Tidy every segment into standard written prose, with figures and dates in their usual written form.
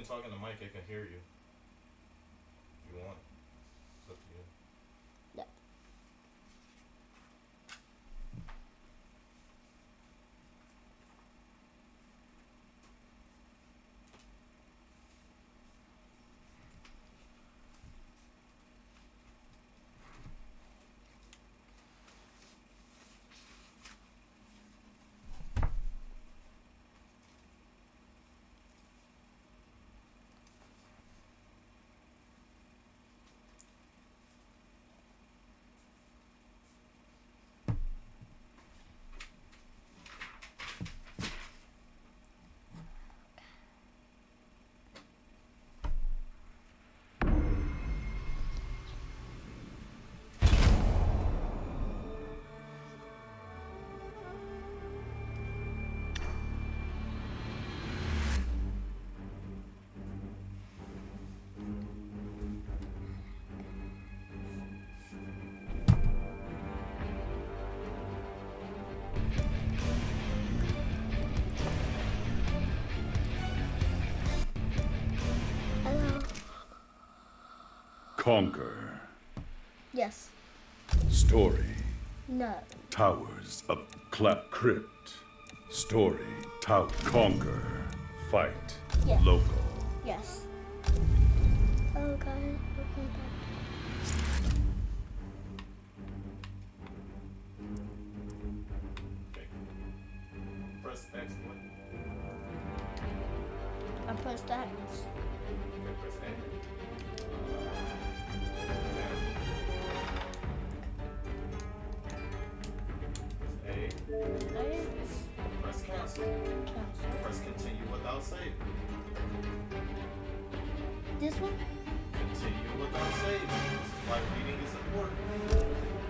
talk in the mic, it can hear you. If you want. It's up to you. Yeah. Hello. Conquer. Yes. Story. No. Towers of Clap Crypt. Story. Tower. Conquer. Fight. Yes. Local. Yes. Hello guys, welcome back. Okay. Press X one. I pressed X. Okay, press A. Press A. I Press cancel. cancel. Press continue without saving. This one? Continue without saving. This is why reading is important.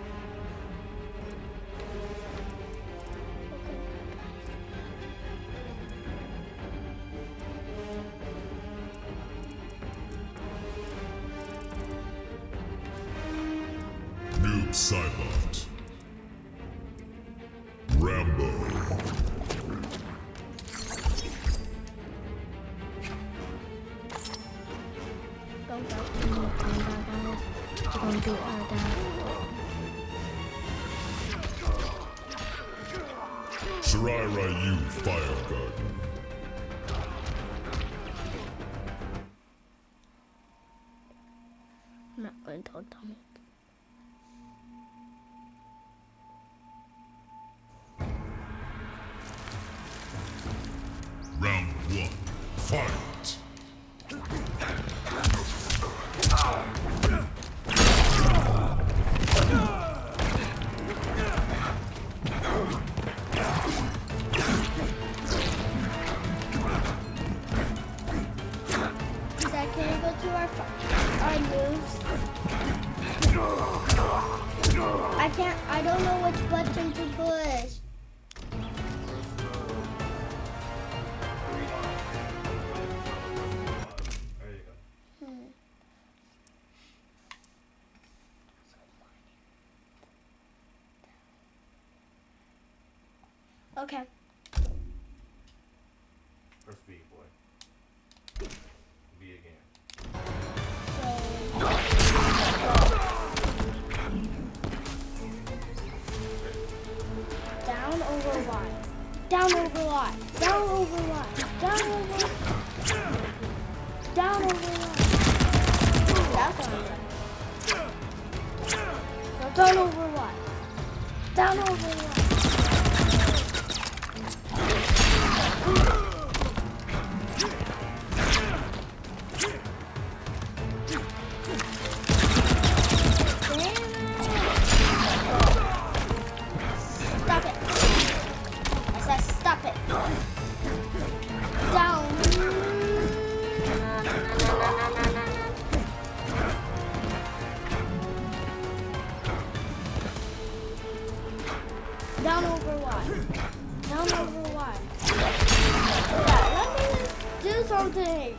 Noob Saibot. Rambo. Go back to the combat, guys. We're gonna do our dad. Shirai Ryu Fire Garden. I'm not going to tell Tommy. Round one. Fight. Dad, can we go to our moves? I don't know which button to push. There you go. Okay. Press B, boy. B again. Down over Y. Down over Y. Down over Y. Down over Y. Down over Y. That's what I'm saying. So down over Y. Down over Y. Stop it. I said stop it. Down. Down over Y. Down over Y. Yeah, let me do something.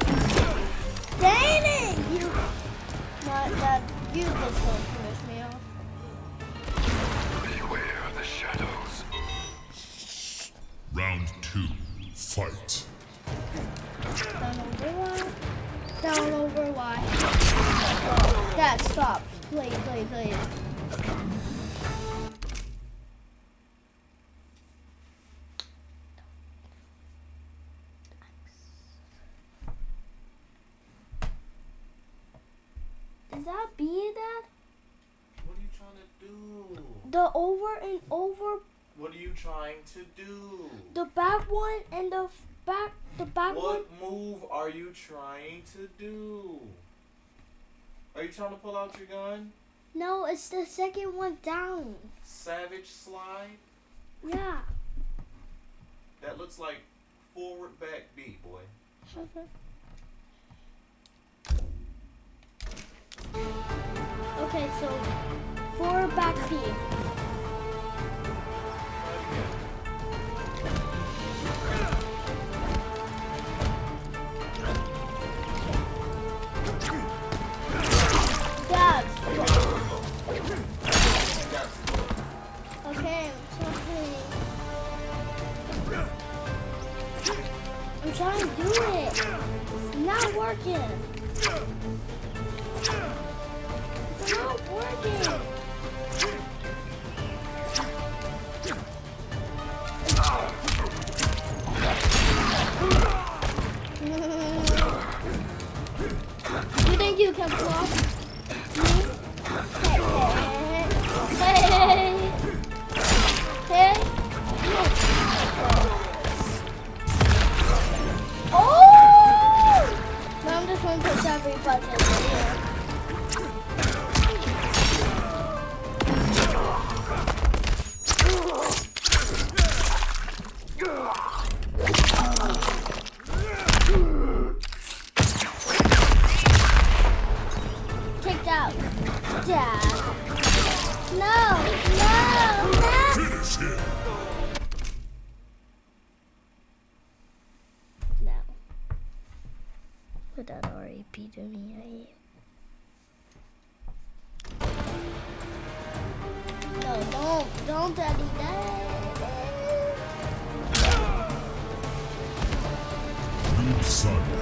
Dang it! You. Not that you just don't finish me off. Beware the shadows. Round two. Fight. Down over Y. Down over Y. Dad, stop. Play. Is that B, Dad? What are you trying to do? The over and over, What are you trying to do? the back one and the back one. What move are you trying to do? Are you trying to pull out your gun? No, it's the second one down. Savage slide? Yeah. That looks like forward back B, boy. Okay, so forward back B. Dad. Okay, I'm trying to do it. It's not working. It's not working. You think you can block me? Hey. Oh! Now I'm just going to push every button here. Kicked out. Dad. No. Finish him. No. Put that RAP to me. No, don't, Daddy. Noob Saibot.